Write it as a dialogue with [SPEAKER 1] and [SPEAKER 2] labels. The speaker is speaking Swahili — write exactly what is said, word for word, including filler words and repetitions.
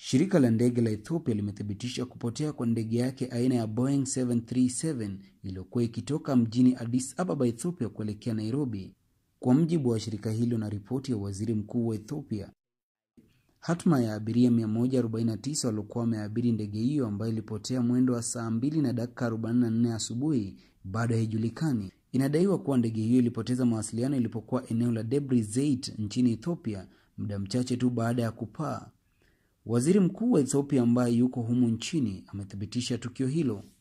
[SPEAKER 1] Shirika la ndege la Ethiopia limethibitisha kupotea kwa ndege yake aina ya Boeing seven thirty-seven iliyokuwa ikitoka mjini Addis Ababa, Ethiopia kuelekea Nairobi, kwa mjibu wa shirika hilo na ripoti ya waziri mkuu wa Ethiopia. Hatma ya abiria mia moja arobaini na tisa waliokuwa wameabiri ndege hiyo ambayo ilipotea mwendo wa saa mbili na dakika arobaini na nne asubuhi bado haijulikani. Inadaiwa kuwa ndege hiyo ilipoteza mawasiliano ilipokuwa eneo la Debre Zeit nchini Ethiopia muda mchache tu baada ya kupaa. Waziri mkuu wa Ethiopia ambaye yuko humu nchini amethibitisha tukio hilo.